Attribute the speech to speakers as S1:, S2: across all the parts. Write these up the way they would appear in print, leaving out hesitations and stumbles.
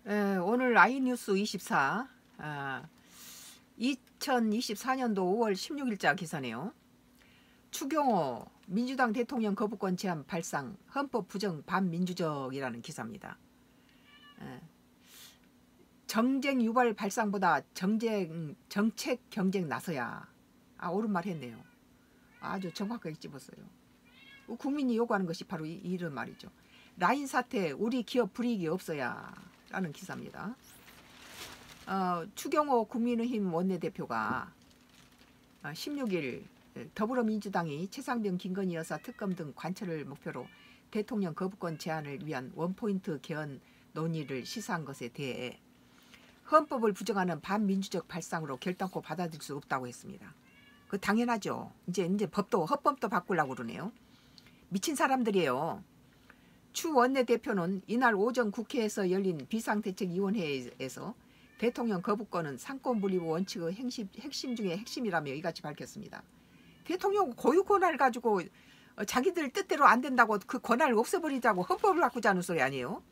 S1: 오늘 아이뉴스 24 2024년도 5월 16일자 기사네요. 추경호 민주당 대통령 거부권 제한 발상 헌법 부정 반민주적이라는 기사입니다. 정쟁 유발 발상보다 정책 경쟁 나서야. 옳은 말 했네요. 아주 정확하게 찝었어요. 국민이 요구하는 것이 바로 이런 말이죠. 라인 사태 우리 기업 불이익이 없어야 라는 기사입니다. 추경호 국민의힘 원내대표가 16일 더불어민주당이 최상병 김건희 여사 특검 등 관철을 목표로 대통령 거부권 제한을 위한 원포인트 개헌 논의를 시사한 것에 대해 헌법을 부정하는 반민주적 발상으로 결단코 받아들일 수 없다고 했습니다. 그 당연하죠. 이제 헌법도 바꾸려고 그러네요. 미친 사람들이에요. 추 원내대표는 이날 오전 국회에서 열린 비상대책위원회에서 대통령 거부권은 상권분립 원칙의 핵심 중에 핵심이라며 이같이 밝혔습니다. 대통령 고유 권한을 가지고 자기들 뜻대로 안 된다고 그 권한을 없애버리자고 헌법을 바꾸자는 소리 아니에요?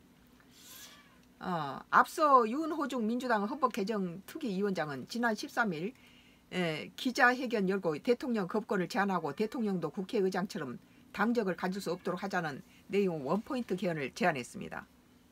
S1: 앞서 윤호중 민주당 헌법개정특위위원장은 지난 13일 기자회견 열고 대통령 거부권을 제한하고 대통령도 국회의장처럼 당적을 가질 수 없도록 하자는 내용 원포인트 개헌을 제안했습니다.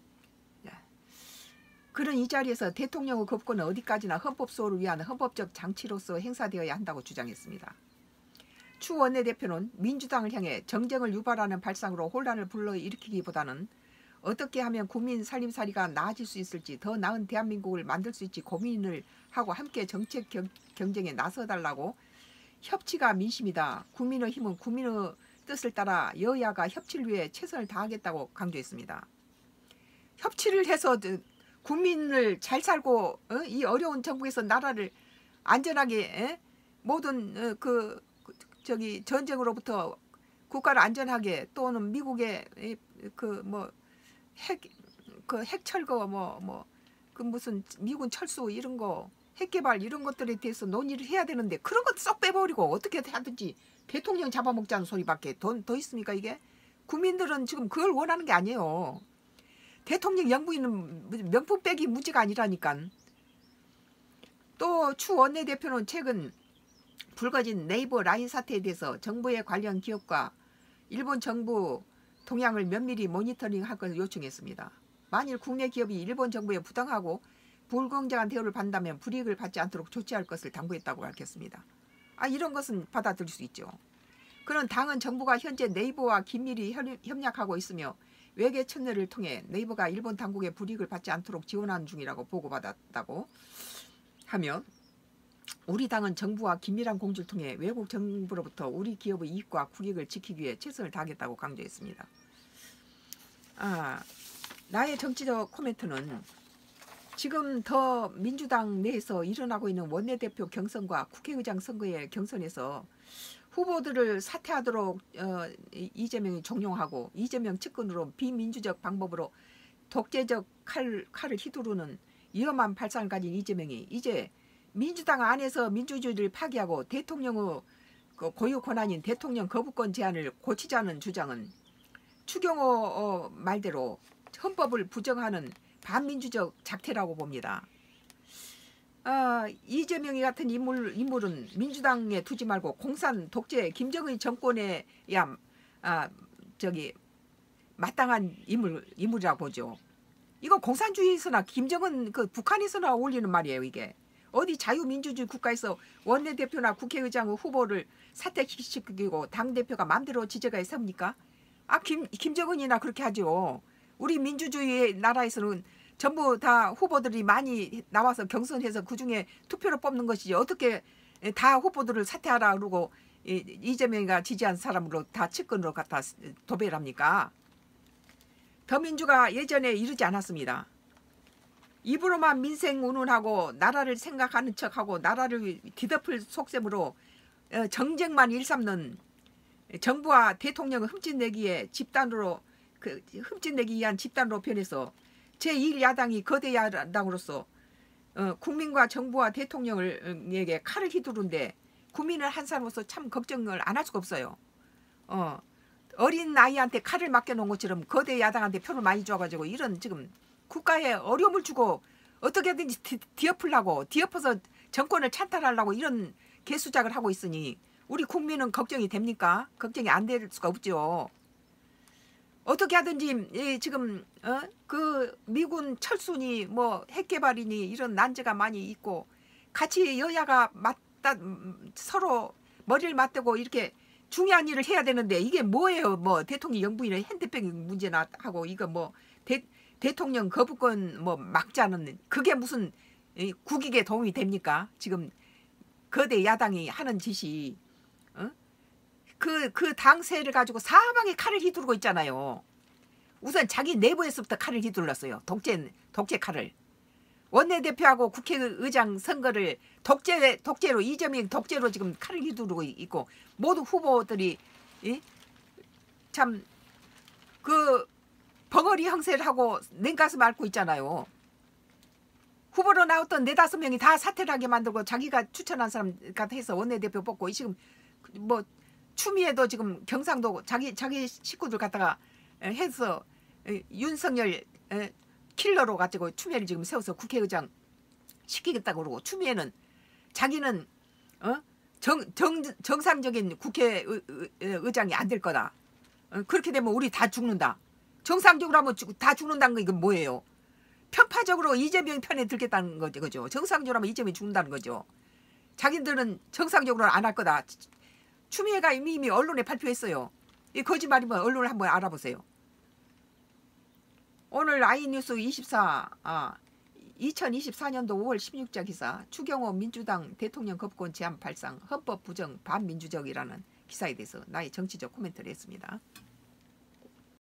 S1: 그는 이 자리에서 대통령의 거부권은 어디까지나 헌법 수호를 위한 헌법적 장치로서 행사되어야 한다고 주장했습니다. 추 원내대표는 민주당을 향해 정쟁을 유발하는 발상으로 혼란을 불러일으키기보다는 어떻게 하면 국민 살림살이가 나아질 수 있을지 더 나은 대한민국을 만들 수 있지 고민을 하고 함께 정책 경쟁에 나서달라고 협치가 민심이다. 국민의힘은 국민의 뜻을 따라 여야가 협치를 위해 최선을 다하겠다고 강조했습니다. 협치를 해서 국민을 잘 살고 이 어려운 정부에서 나라를 안전하게 모든 전쟁으로부터 국가를 안전하게 또는 미국의 핵 철거 무슨 미군 철수 이런 거 핵개발 이런 것들에 대해서 논의를 해야 되는데 그런 것 쏙 빼버리고 어떻게 하든지 대통령 잡아먹자는 소리밖에 더 있습니까 이게? 국민들은 지금 그걸 원하는 게 아니에요. 대통령 영부인은 명품 빼기 문제가 아니라니까. 또 추 원내대표는 최근 불거진 네이버 라인 사태에 대해서 정부의 관련 기업과 일본 정부 동향을 면밀히 모니터링할 것을 요청했습니다. 만일 국내 기업이 일본 정부에 부당하고 불공정한 대우를 받는다면 불이익을 받지 않도록 조치할 것을 당부했다고 밝혔습니다. 이런 것은 받아들일 수 있죠. 그는 당은 정부가 현재 네이버와 긴밀히 협력하고 있으며 외계 채널을 통해 네이버가 일본 당국의 불이익을 받지 않도록 지원하는 중이라고 보고받았다고 하며 우리 당은 정부와 긴밀한 공조를 통해 외국 정부로부터 우리 기업의 이익과 국익을 지키기 위해 최선을 다하겠다고 강조했습니다. 나의 정치적 코멘트는 지금 더 민주당 내에서 일어나고 있는 원내대표 경선과 국회의장 선거의 경선에서 후보들을 사퇴하도록 이재명이 종용하고 이재명 측근으로 비민주적 방법으로 독재적 칼을 휘두르는 위험한 발상을 가진 이재명이 이제 민주당 안에서 민주주의를 파괴하고 대통령의 고유 권한인 대통령 거부권 제한을 고치자는 주장은 추경호 말대로 헌법을 부정하는 반민주적 작태라고 봅니다. 이재명이 같은 인물은 민주당에 두지 말고 공산 독재 김정은 정권에야 마땅한 인물이라고 보죠. 이거 공산주의에서나 김정은 북한에서나 어울리는 말이에요. 이게 어디 자유민주주의 국가에서 원내대표나 국회의장 후보를 사퇴시키고 당대표가 마음대로 지정하게 세웁니까? 김정은이나 그렇게 하죠. 우리 민주주의 나라에서는 전부 다 후보들이 많이 나와서 경선해서 그중에 투표로 뽑는 것이지 어떻게 다 후보들을 사퇴하라 그러고 이재명이가 지지한 사람으로 다 측근으로 갖다 도배를 합니까? 더민주가 예전에 이러지 않았습니다. 입으로만 민생 운운하고 나라를 생각하는 척하고 나라를 뒤덮을 속셈으로 정쟁만 일삼는 정부와 대통령을 흠집내기 위한 집단으로 변해서 제1야당이 거대 야당으로서 국민과 정부와 대통령에게 칼을 휘두른데 국민을 한 사람으로서 참 걱정을 안 할 수가 없어요. 어린 아이한테 칼을 맡겨놓은 것처럼 거대 야당한테 표를 많이 줘가지고 이런 지금 국가에 어려움을 주고 어떻게든지 뒤엎어서 정권을 찬탈하려고 이런 개수작을 하고 있으니 우리 국민은 걱정이 됩니까? 걱정이 안 될 수가 없죠. 어떻게 하든지 지금 그 미군 철수니 뭐 핵개발이니 이런 난제가 많이 있고 같이 여야가 서로 머리를 맞대고 이렇게 중요한 일을 해야 되는데 이게 뭐예요? 뭐 대통령 영부인의 핸드백 문제나 하고 이거 뭐 대통령 거부권 뭐 막자는 그게 무슨 국익에 도움이 됩니까? 지금 거대 야당이 하는 짓이 그 당세를 가지고 사방에 칼을 휘두르고 있잖아요. 우선 자기 내부에서부터 칼을 휘둘렀어요. 독재 칼을. 원내대표하고 국회의장 선거를 독재로 이재명 독재로 지금 칼을 휘두르고 있고 모든 후보들이 참 그 벙어리 형세를 하고 냉가슴 앓고 있잖아요. 후보로 나왔던 4~5명이 다 사퇴를 하게 만들고 자기가 추천한 사람 같아 해서 원내대표 뽑고 지금 뭐 추미애도 지금 경상도 자기 식구들 갖다가 해서 윤석열 킬러로 가지고 추미애를 지금 세워서 국회의장 시키겠다고 그러고 추미애는 자기는 정상적인 국회의장이 안 될 거다. 그렇게 되면 우리 다 죽는다. 정상적으로 하면 다 죽는다는 거 이건 뭐예요? 편파적으로 이재명 편에 들겠다는 거죠. 그죠? 정상적으로 하면 이재명이 죽는다는 거죠. 자기들은 정상적으로는 안 할 거다. 추미애가 이미 언론에 발표했어요. 이 거짓말이면 언론을 한번 알아보세요. 오늘 아이뉴스 2024년도 5월 16일 기사 추경호 민주당 대통령 거부권 제한 발상 헌법 부정 반민주적이라는 기사에 대해서 나의 정치적 코멘트를 했습니다.